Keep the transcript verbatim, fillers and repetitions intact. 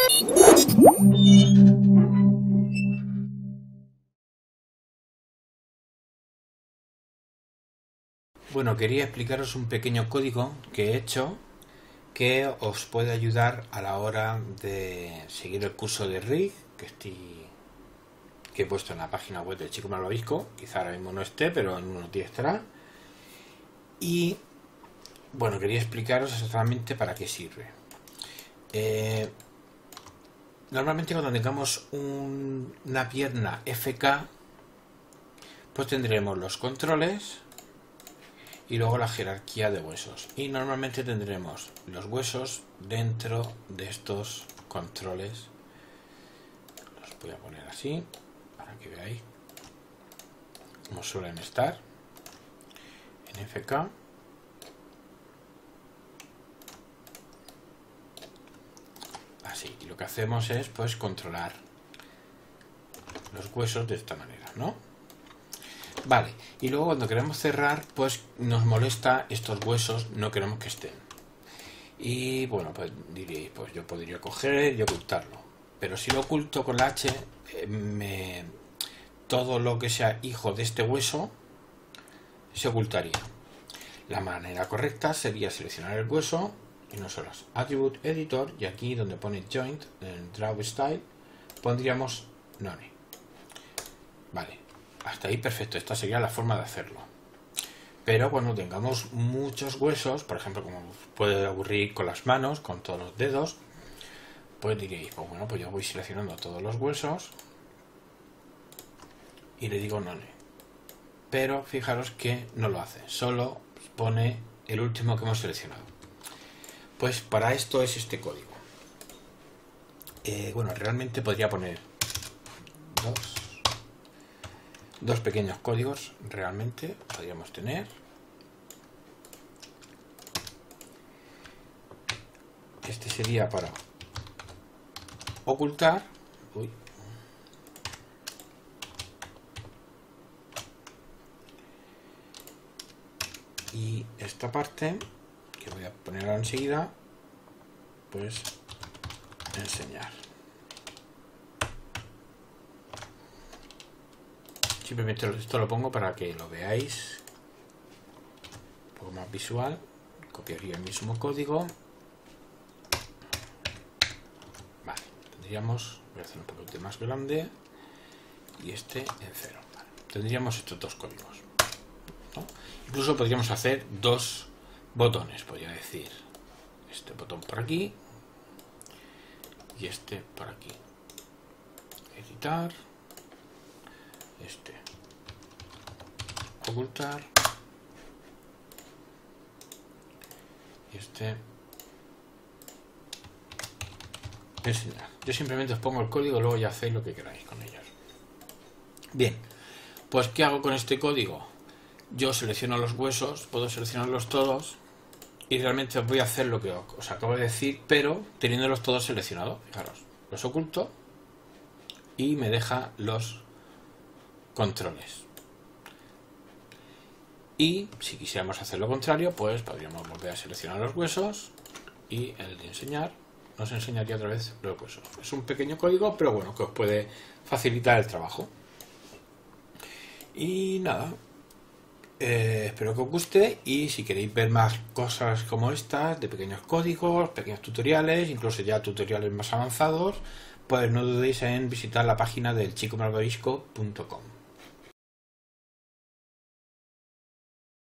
Bueno, quería explicaros un pequeño código que he hecho que os puede ayudar a la hora de seguir el curso de Rig que estoy que he puesto en la página web del Chico Malvavisco. Quizá ahora mismo no esté, pero en unos días estará. Y bueno, quería explicaros exactamente para qué sirve. Eh, normalmente cuando tengamos un, una pierna F K, pues tendremos los controles y luego la jerarquía de huesos, y normalmente tendremos los huesos dentro de estos controles. Los voy a poner así para que veáis cómo suelen estar en F K. Así, y lo que hacemos es pues controlar los huesos de esta manera, ¿no? Vale, y luego cuando queremos cerrar, pues nos molesta estos huesos, no queremos que estén. Y bueno, pues diréis, pues yo podría coger y ocultarlo. Pero si lo oculto con la H, eh, me, todo lo que sea hijo de este hueso se ocultaría. La manera correcta sería seleccionar el hueso, y no solo Attribute Editor, y aquí donde pone Joint, en Draw Style, pondríamos None. Vale. Hasta ahí perfecto, esta sería la forma de hacerlo. Pero cuando tengamos muchos huesos, por ejemplo, como puede ocurrir con las manos, con todos los dedos, pues diréis, pues bueno, pues yo voy seleccionando todos los huesos y le digo None. Pero fijaros que no lo hace, solo pone el último que hemos seleccionado. Pues para esto es este código. Eh, bueno, realmente podría poner dos. Dos pequeños códigos realmente podríamos tener. Este sería para ocultar. Uy. Y esta parte, que voy a poner ahora enseguida, pues enseñar. Simplemente esto lo pongo para que lo veáis un poco más visual. Copiaría el mismo código. Vale, tendríamos, voy a hacer un poquito más grande, y este en cero. Vale, tendríamos estos dos códigos, ¿no? Incluso podríamos hacer dos botones, podría decir este botón por aquí y este por aquí. Editar. Este ocultar y este enseñar. Yo simplemente os pongo el código, luego ya hacéis lo que queráis con ellos. Bien, pues ¿qué hago con este código? Yo selecciono los huesos, puedo seleccionarlos todos y realmente os voy a hacer lo que os acabo de decir, pero teniéndolos todos seleccionados. Fijaros, los oculto y me deja los controles. Y si quisiéramos hacer lo contrario, pues podríamos volver a seleccionar los huesos y el de enseñar nos enseñaría otra vez los huesos. Es un pequeño código, pero bueno, que os puede facilitar el trabajo. Y nada, eh, espero que os guste, y si queréis ver más cosas como estas, de pequeños códigos, pequeños tutoriales, incluso ya tutoriales más avanzados, pues no dudéis en visitar la página del chico malvavisco punto com.